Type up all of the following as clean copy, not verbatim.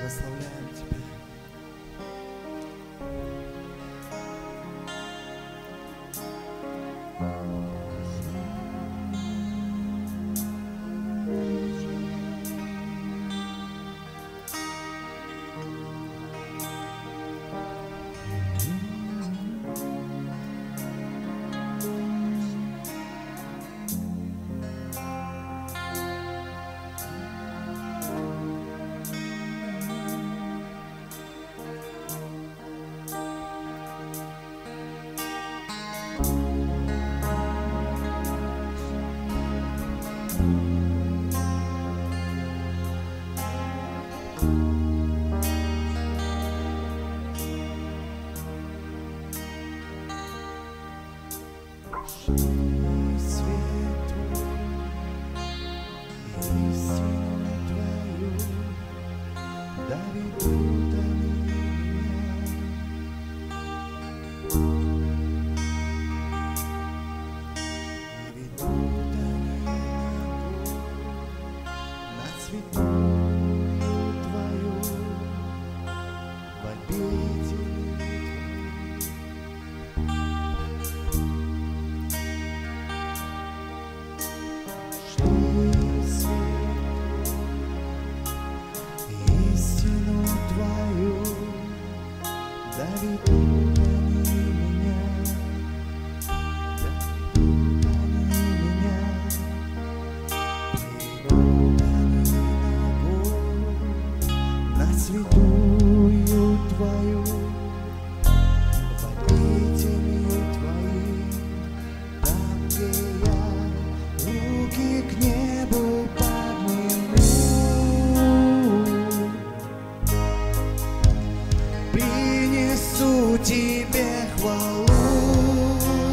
прославляем Тебя. Святую Твою, в обители Твои, там, где я руки к небу подниму, принесу Тебе хвалу,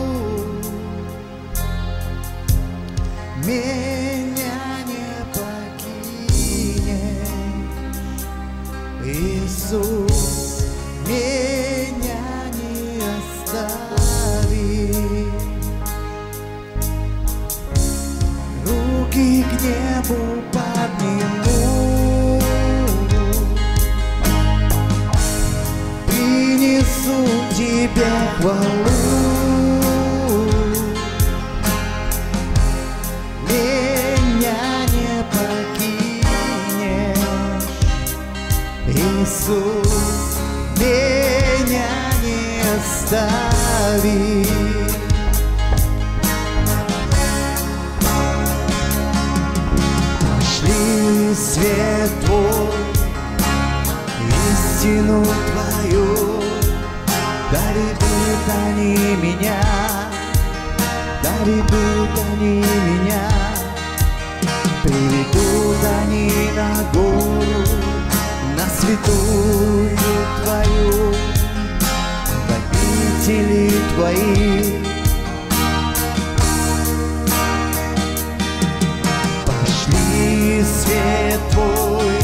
меня не покинешь, Иисус, меня не остави. Руки к небу подниму, принесу Тебе хвалу, меня не покинешь, Иисус, меня не остави. Пошли свет Твой, истину Твою, да ведут они меня, да ведут они меня, приведут они на гору, на святую Твою, в обители Твои. Пошли свет Твой,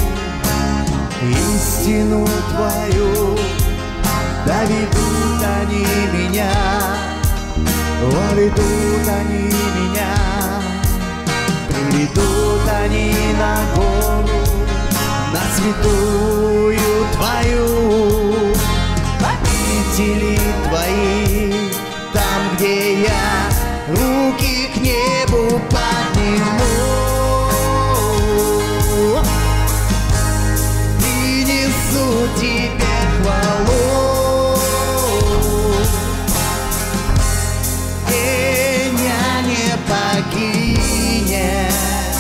истину Твою, да ведут они меня, ведут они меня, приведут они на гору, на святую Твою, в обители Твои, там, где я руки к небу подниму, принесу Тебе хвалу, меня не покинешь,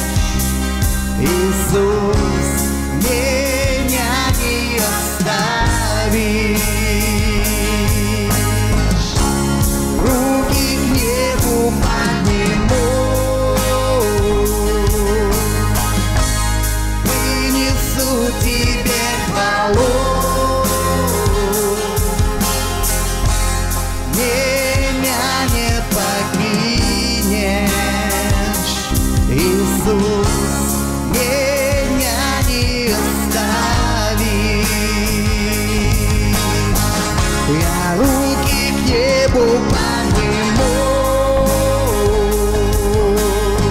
Иисус, меня не оставишь. Руки к небу подниму, принесу Тебе хвалу, меня не покинешь, Иисус, меня не оставишь. Я руки к небу подниму,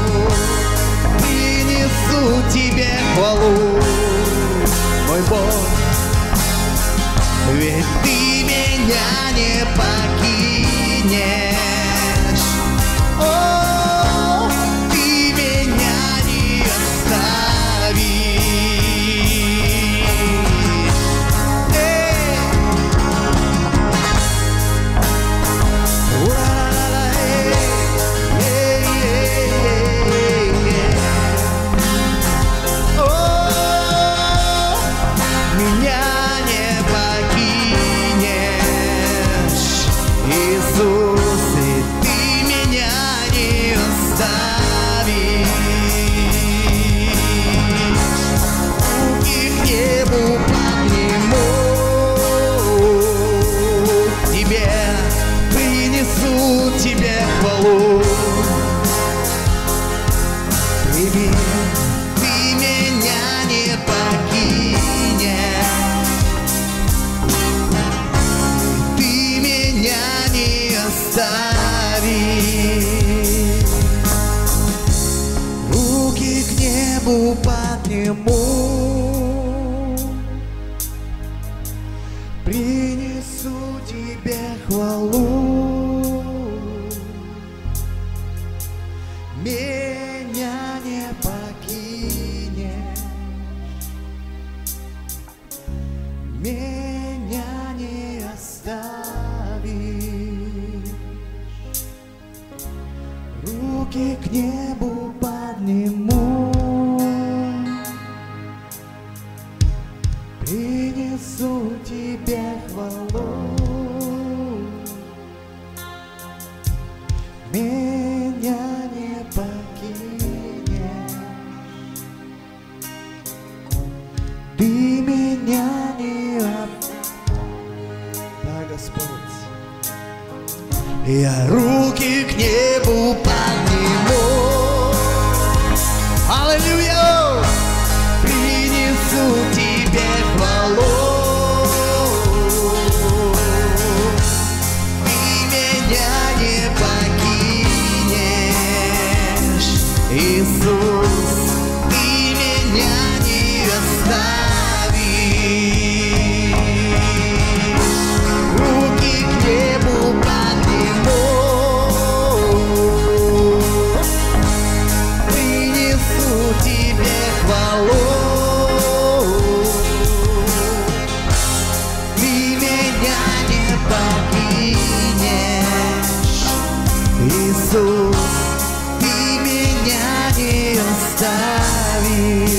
принесу Тебе хвалу, мой Бог. оставишь. Руки к небу подниму, принесу тебе хвалу. Меня не покинешь, меня не оставишь. Руки к небу подниму, принесу тебе хвалу. Меня не покинешь, ты меня не Да, Господь. Я руки к небу подниму, аллилуйя, принесу тебе хвалу. Иисус, ты меня не оставишь. Руки к небу подниму, принесу тебе хвалу. Ты меня не покинешь, Иисус, не оставишь.